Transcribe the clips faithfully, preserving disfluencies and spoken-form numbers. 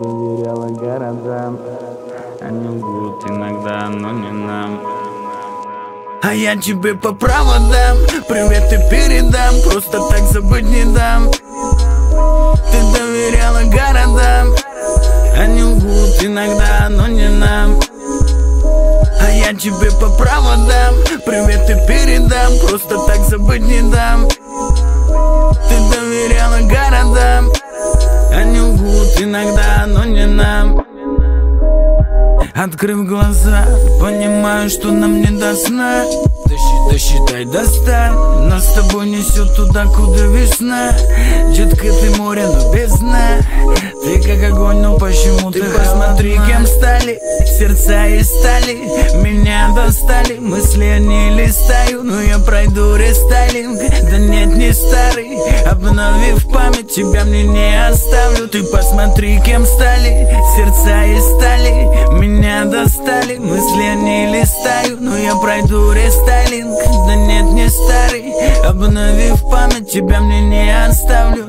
доверяла городам. Они лгут иногда, но не нам. А я тебе по проводам приветы передам, просто так забыть не дам. Ты доверяла городам. Они лгут иногда, но не нам. А я тебе по проводам приветы передам, просто так забыть не дам. Ты доверяла городам. Они лгут иногда, но не нам. Открыв глаза, понимаю, что нам не до сна. Досчитай до ста, нас с тобой несет туда, куда весна. Детка, ты море, но без дна. Ты как огонь, но почему ты посмотри, кем стали. Сердца из стали, меня достали. Мысли они листаю, но я пройду рестайлинг. Да нет, не старый, обновив память, тебя мне не оставлю. Ты посмотри, кем стали. Сердца из стали, меня достали. Мысли они листаю, но я пройду рестайлинг. Да нет, не старый, обновив память, тебя мне не оставлю.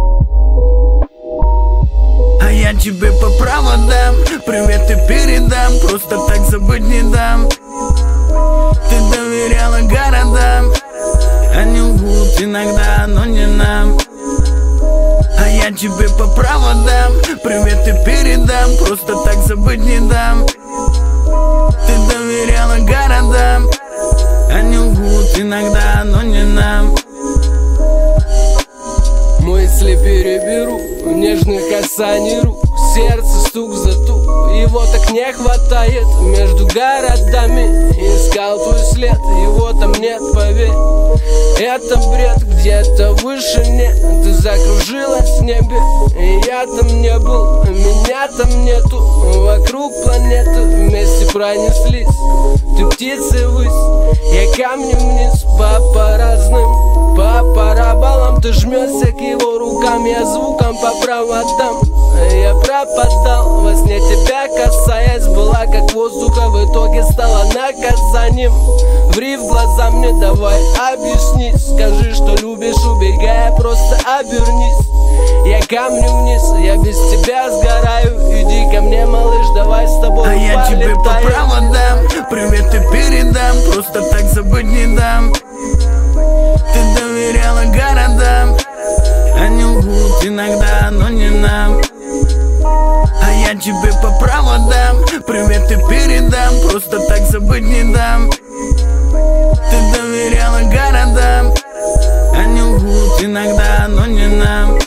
А я тебе по проводам приветы передам, просто так забыть не дам. Ты доверяла городам. Они лгут иногда, но не нам. А я тебе по проводам приветы передам, просто так забыть не дам. Ты доверяла городам. Они лгут иногда, но не нам. Мысли переберу в нежных касаний рук. Сердце стук за тук, его так не хватает. Между городами искал твой след, его там нет, поверь. Это бред, где-то выше нет. Ты закружилась в небе, и я там не был. Меня там нету, вокруг планеты вместе пронеслись. Ты птицы ввысь, я камнем вниз. По разным, по параболам. Ты жмешься к его рукам, я звуком по проводам. Я пропадал, во сне тебя касаясь. Была как воздуха, в итоге стала наказанием. Ври в глаза мне, давай объясни. Скажи, что любишь, убегая, просто обернись. Я камнем вниз, я без тебя сгораю. Иди ко мне, малыш, давай с тобой А я полетаем. тебе по проводам приветы передам, просто так забыть не дам. Ты доверяла городам. Они лгут иногда, но не нам. А я тебе по проводам приветы передам, просто так забыть не дам. Ты доверяла городам. Они лгут иногда, но не нам.